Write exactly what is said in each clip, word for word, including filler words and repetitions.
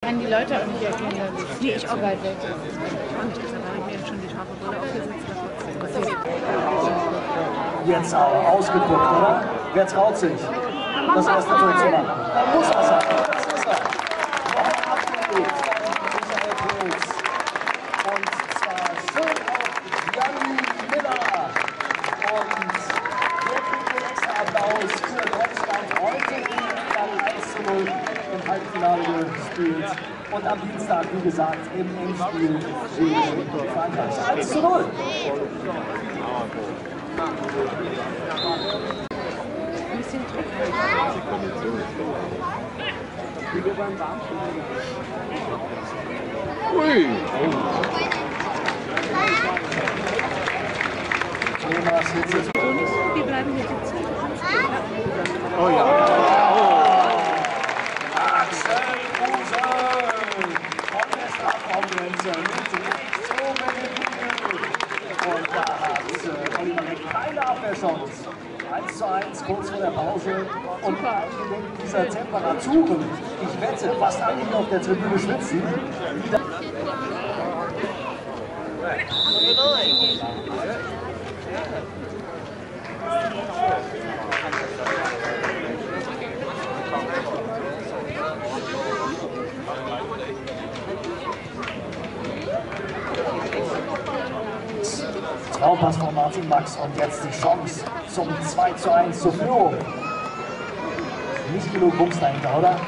kann die Leute auch nicht erkennen, glaube ich. Nee, ich auch weit weg. Ich auch nicht, deshalb habe ich mir jetzt schon die scharfe Brille aufgesetzt. Jetzt auch ausgedrückt, oder? Wer traut sich, das erste Tor zu machen? Da muss er sein. Das ist er. Nochmal abgelegt von Michael Pilz. Und zwar schön auf Gianni Miller. Und der kriegt den extra Applaus für Deutschland heute in eins zu null im Halbfinale gespielt. Und am Dienstag, wie gesagt, im Endspiel gegen Frankreich. eins zu null. Ein bisschen Ui! Thomas Hitze. Wir bleiben hier sitzen. Oh ja. Axel Kruse kommt jetzt ab vom Grenze mit rechts oben im Flügel. Und da hat Oliver Reck keine Abwehrchance. eins zu eins kurz vor der Pause. Und eingedenk dieser Temperaturen, ich wette, fast alle, die auf der Tribüne schwitzen, wieder. Traumpass von Martin Max und jetzt die Chance zum zwei zu eins zur Führung. Nicht genug Bums dahinter, oder?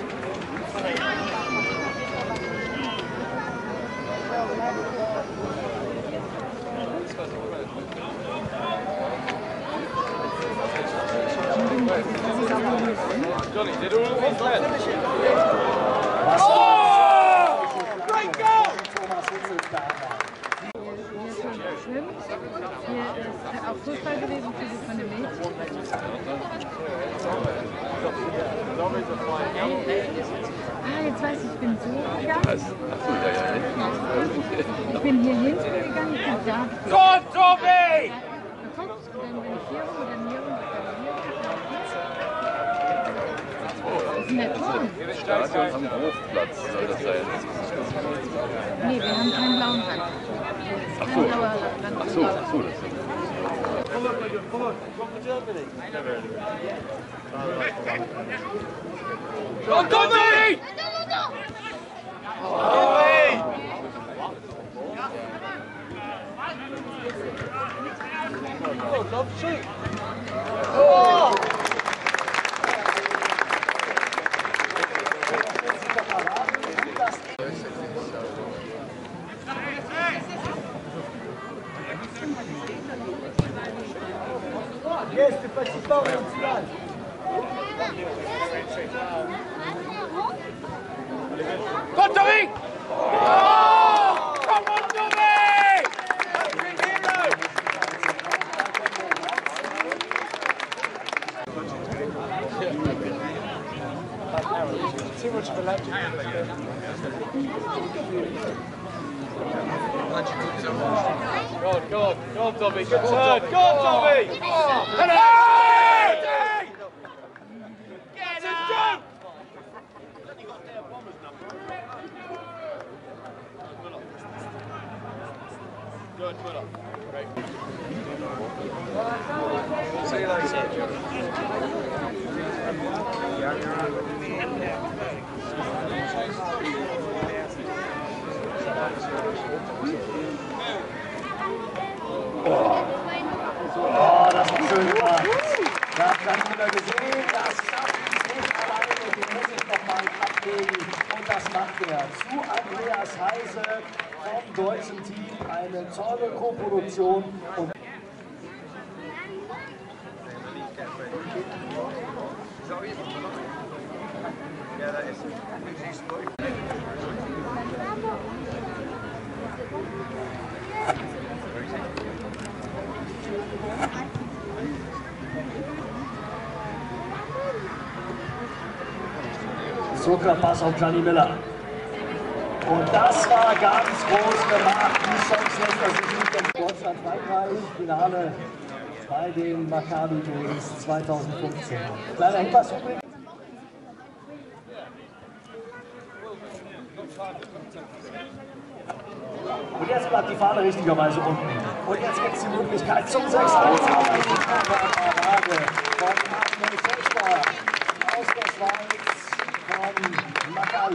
Was? Oh! Great goal! Thomas Hitze da. Schlimm. Hier ist auch Fußball gewesen für die von dem Mädchen. Ah, jetzt weiß ich, ich bin so gegangen. Achso, ja, ja. Ich bin hier hinten gegangen, ich bin da. Gott, Tobi! Dann bin ich hier rum, dann hier rum, dann hier rum. Das ist nett. Das Stadion am Hofplatz soll das sein. Nee, wir haben keinen blauen Rand. Ach so, ach so, ach so, das ist Go, Tobi! Oh! Yes, tu passes pas en finale. Go, Tobi! Oh! Come on, Tobi! Too much of a legend. Go on, go on, go on, Tobi, good turn, go on, Tobi! Hello! Get it! Good, Müller. Great. See you later. Oh, das ist schön gemacht. Da hat dann wieder gesehen, das schafft es nicht alleine, den muss ich noch mal ablegen. Und das macht er. Zu Andreas Heise vom deutschen Team. Eine tolle Co-Produktion. Und ja, da ist Zuckerpass auf Gianni Miller. Und das war ganz groß gemacht. Die Chance lässt er sich nicht in Deutschland-Frankreich. Finale bei den Maccabi Games zweitausendfünfzehn. Kleiner Hinweis übrigens. Und jetzt bleibt die Fahne richtigerweise unten. Und jetzt gibt es die Möglichkeit zum sechs eins von Agnes Sechster aus der Schweiz von Makai.